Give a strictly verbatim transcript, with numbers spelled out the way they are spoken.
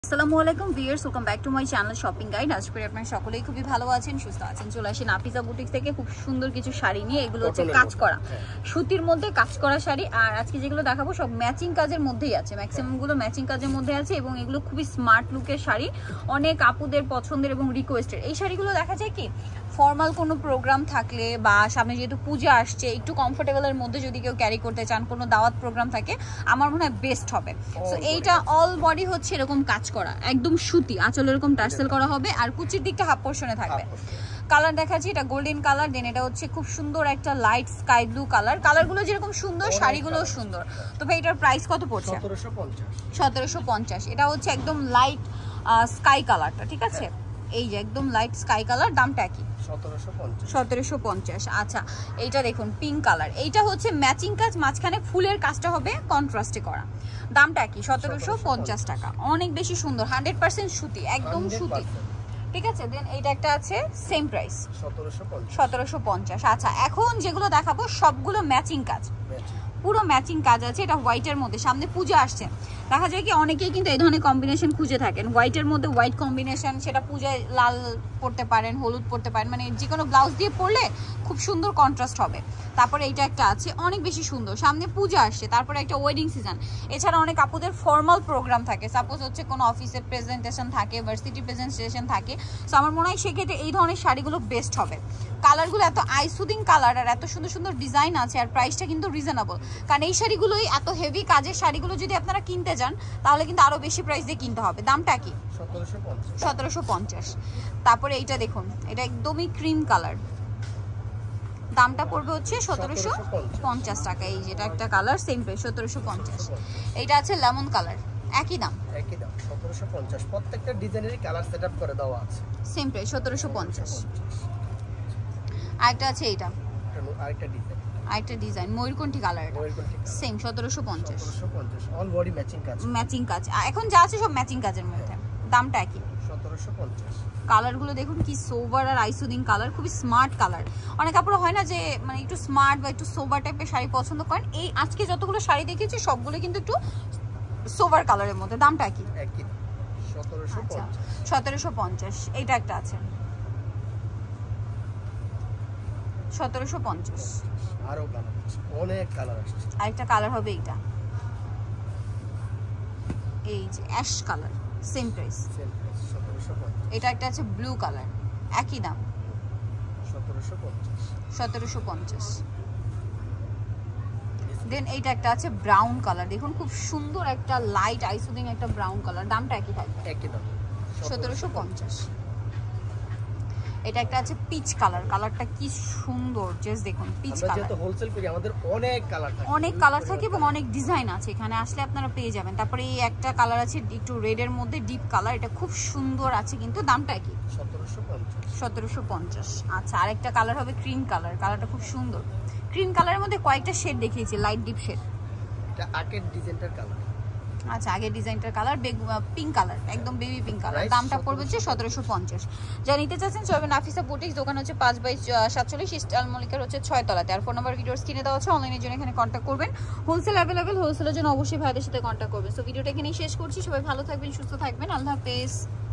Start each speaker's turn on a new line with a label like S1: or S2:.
S1: আসসালামু আলাইকুম viewers, welcome back to my channel shopping guide. আজ করে আপনারা সকলেই খুবই ভালো আছেন, সুস্থ আছেন। চলে আসেন নাফিসা বুটিক থেকে খুব সুন্দর কিছু শাড়ি নিয়ে। এগুলো হচ্ছে কাজ করা, সুতির মধ্যে কাজ করা শাড়ি। আর আজকে যেগুলো দেখাবো সব ম্যাচিং কাজের মধ্যেই আছে, ম্যাক্সিমাম গুলো ম্যাচিং কাজের মধ্যে আছে এবং এগুলো খুবই স্মার্ট লুকের শাড়ি, অনেক আপুদের পছন্দের এবং রিকোয়েস্টেড। এই শাড়িগুলো দেখা যায় কি ফর্মাল কোনো প্রোগ্রাম থাকলে বা সামনে যেহেতু পূজা আসছে, একটু কমফোর্টেবলের মধ্যে যদি কেউ ক্যারি করতে চান, কোনো দাওয়াত প্রোগ্রাম থাকে, আমার মনে হয় বেস্ট হবে। সো এইটা অল বডি হচ্ছে এরকম কাজ করা, একদম সুতি, আঁচল এরকম টার্সেল করা হবে আর কুচির দিকটা হাফ পোর্শনে থাকবে। কালার দেখাচ্ছি, এটা গোল্ডেন কালার, দেন এটা হচ্ছে খুব সুন্দর একটা লাইট স্কাই ব্লু কালার। কালারগুলো যেরকম সুন্দর, শাড়িগুলোও সুন্দর। তো ভাই এটার প্রাইস কত পড়ছে? সতেরোশো পঞ্চাশ। এটা হচ্ছে একদম লাইট স্কাই কালারটা, ঠিক আছে? এই যে একদম লাইট স্কাই কালার, দামটা কি? সতেরোশো পঞ্চাশ। আচ্ছা, এইটা দেখুন পিঙ্ক কালার, এইটা হচ্ছে ম্যাচিং কাজ, মাঝখানে ফুলের কাজটা হবে কন্ট্রাস্টে করা। দামটা কি? সতেরোশো পঞ্চাশ টাকা। অনেক বেশি সুন্দর, হান্ড্রেড পার্সেন্ট সুতি, একদম সুতি, ঠিক আছে? দেন এইটা একটা আছে সেম প্রাইস সতেরোশো পঞ্চাশ। আচ্ছা, এখন যেগুলো দেখাবো সবগুলো ম্যাচিং কাজ, পুরো ম্যাচিং কাজ আছে। এটা হোয়াইটের মধ্যে, সামনে পূজা আসছে, দেখা যায় কি অনেকেই কিন্তু এই ধরনের কম্বিনেশন খুঁজে থাকেন। হোয়াইটের মধ্যে হোয়াইট কম্বিনেশন, সেটা পূজায় লাল পরতে পারেন, হলুদ পরতে পারেন, মানে যে কোনো ব্লাউজ দিয়ে পরলে খুব সুন্দর কন্ট্রাস্ট হবে। তারপরে এইটা একটা আছে অনেক বেশি সুন্দর, সামনে পূজা আসছে, তারপরে একটা ওয়েডিং সিজন। এছাড়া অনেক আপুদের ফর্মাল প্রোগ্রাম থাকে, সাপোজ হচ্ছে কোনো অফিসের প্রেজেন্টেশন থাকে, ভার্সিটি প্রেজেন্টেশন থাকে। সো আমার মনে হয় সেক্ষেত্রে এই ধরনের শাড়িগুলো বেস্ট হবে। কালারগুলো এত আইসুদিং কালার আর এত সুন্দর সুন্দর ডিজাইন আছে, আর প্রাইসটা কিন্তু রিজনেবল। কারণ এই শাড়িগুলোই এত হেভি কাজের শাড়িগুলো যদি আপনারা কিনতে যান তাহলে কিন্তু আরো বেশি প্রাইস দিয়ে কিনতে হবে। দামটা কি? সতেরোশো পঞ্চাশ। তারপরে এইটা দেখুন, এটা একদমই ক্রিম কালার, দামটা পড়বে হচ্ছে সতেরোশো পঞ্চাশ টাকা। এই যেটা একটা কালার, সেম প্রাইস সতেরোশো পঞ্চাশ। এইটা আছে লেমন কালার, একই দাম
S2: একই দাম সতেরোশো পঞ্চাশ। প্রত্যেকটা ডিজাইনেরই কালার সেটআপ করে দেওয়া আছে,
S1: সেম প্রাইস সতেরোশো পঞ্চাশ। আরেকটা আছে এইটা,
S2: আরেকটা ডিজাইন,
S1: আরেকটা ডিজাইন ময়ূরকণ্ঠী কালার, সেম সতেরোশো পঞ্চাশ।
S2: অল বডি ম্যাচিং কাজ,
S1: ম্যাচিং কাজ এখন যা আছে সব ম্যাচিং কাজের মধ্যে। দামটা একই
S2: সতেরোশো পঞ্চাশ।
S1: কালারগুলো দেখুন কি সোবার আর আইসুদিং কালার, খুবই স্মার্ট কালার। অনেক কাপড় হয় না যে মানে একটু স্মার্ট বা একটু সোবার টাইপের শাড়ি পছন্দ করেন, এই আজকে যতগুলো শাড়ি দেখিয়েছি সবগুলো কিন্তু একটু সোবার কালারের মধ্যে। দামটা কি?
S2: একই সতেরোশো পঞ্চাশ।
S1: সতেরোশো পঞ্চাশ। এইটা একটা আছে সতেরোশো পঞ্চাশ।
S2: আরো কালার আছে, অনেক কালার আছে।
S1: আরেকটা কালার হবে এইটা, এই যে অ্যাশ কালার, সেম প্রাইস
S2: সতেরোশো পঞ্চাশ।
S1: এটা একটা আছে ব্লু কালার, একই দাম
S2: সতেরোশো পঞ্চাশ।
S1: সতেরোশো পঞ্চাশ। দেন এইটা একটা আছে ব্রাউন কালার, দেখুন খুব সুন্দর একটা লাইট আইসুদিং একটা ব্রাউন কালার, দামটা একই থাকবে,
S2: একই দাম
S1: সতেরোশো পঞ্চাশ। এটা একটা আছে পিচ কালার, কালারটা কি সুন্দর, জাস্ট দেখুন পিচ কালার।
S2: আমরা যেহেতু হোলসেল করি আমাদের অনেক কালার থাকে,
S1: অনেক কালার থাকে এবং অনেক ডিজাইন আছে, এখানে আসলে আপনারা পেয়ে যাবেন। তারপরে এই একটা কালার আছে একটু রেড এর মধ্যে, ডিপ কালার, এটা খুব সুন্দর আছে কিন্তু দামটা কি?
S2: সতেরোশো পঞ্চাশ।
S1: সতেরোশো পঞ্চাশ। আচ্ছা, আরেকটা কালার হবে ক্রিম কালার, কালারটা খুব সুন্দর। ক্রিম কালারের মধ্যে কয়েকটা শেড দেখিয়েছি, লাইট ডিপ শেড।
S2: এটা আগের ডিজাইনটার কালার।
S1: আচ্ছা, আগের ডিজাইনটার কালার পিঙ্ক কালার, একদম বেবি পিঙ্ক কালার। দামটা পড়বে হচ্ছে সতেরোশো পঞ্চাশ। যা নিতে চাচ্ছেন চলবে নাফিসা বুটিক, দোকান হচ্ছে পাঁচ বাই সাতচল্লিশ, ইস্টাল মল্লিকার হচ্ছে ছয় তলাতে। আর ফোন নাম্বার ভিডিওস কিনে দেওয়া হচ্ছে, অনলাইনের জন্য এখানে কন্ট্যাক্ট করবেন। হোলসেল অ্যাভেলেবেল, হোলসেলের জন্য অবশ্যই ভাইদের সাথে কন্ট্যাক্ট করবেন। সো ভিডিওটা এখানেই শেষ করছি, সবাই ভালো থাকবেন, সুস্থ থাকবেন, আল্লাহ হাফেজ।